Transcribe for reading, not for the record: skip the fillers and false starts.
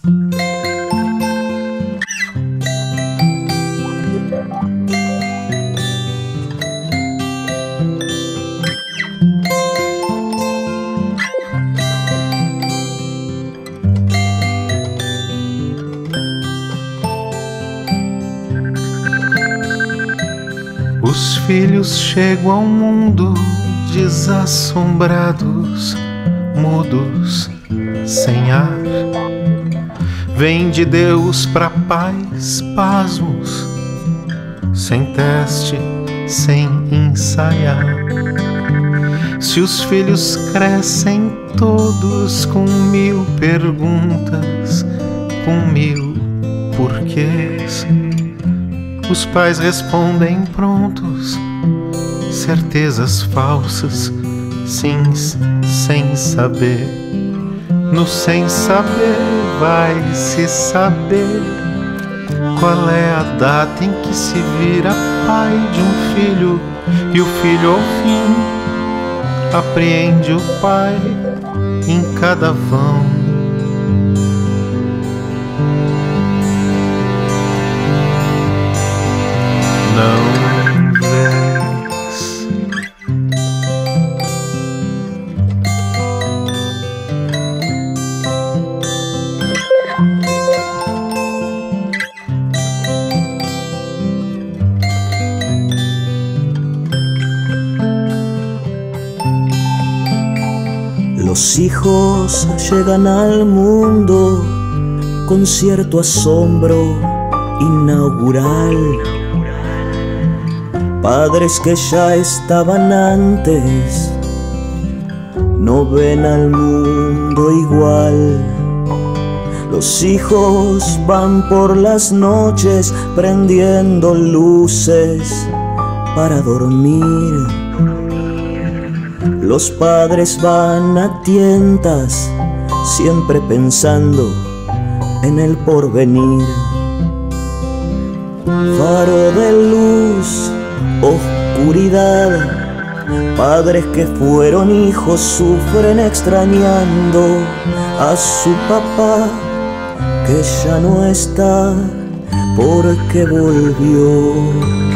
Os filhos chegam ao mundo desassombrados, mudos, sem ar. Vem de Deus pra paz, pasmos, sem teste, sem ensaiar. Se os filhos crescem todos com 1000 perguntas, com 1000 porquês, os pais respondem prontos, certezas falsas, sims, sem saber. No sem saber vai se saber qual é a data em que se vira pai de um filho, e o filho ao fim apreende o pai em cada vão. Não vês. Los hijos llegan al mundo con cierto asombro inaugural. Padres que ya estaban antes no ven al mundo igual. Los hijos van por las noches prendiendo luces para dormir. Los padres van a tientas siempre pensando en el porvenir. Faro de luz, oscuridad, padres que fueron hijos sufren extrañando a su papá que ya no está porque volvió.